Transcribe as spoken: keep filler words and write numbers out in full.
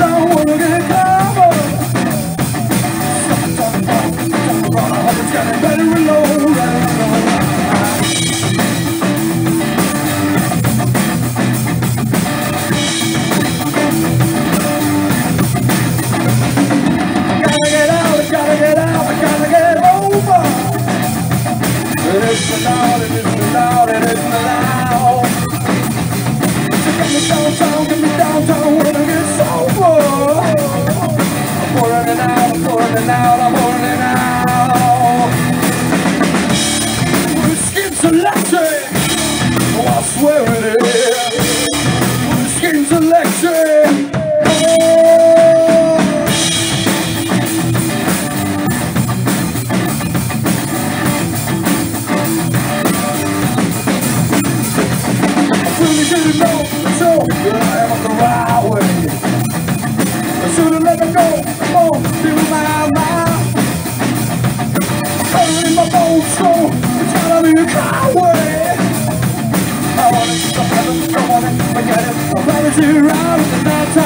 down, wanna get covered. Stop, stop, stop, stop, I hope it's getting better and low, better and low. Gotta get out, I gotta get out, I gotta get over. It isn't allowed, it isn't allowed, it isn't allowed. So get me downtown, get me downtown when I get sober. I'm pouring it out, I'm pouring it out, I'm pouring it out. With skin selection, oh I swear it is. With skin selection, oh. I should've known, so I am on the right way. I should've let it go, oh, feel my mind. Current in my bones, so it's gotta be a coward. I want it, I want it, I want it, I get it. I'm ready to ride with the night time.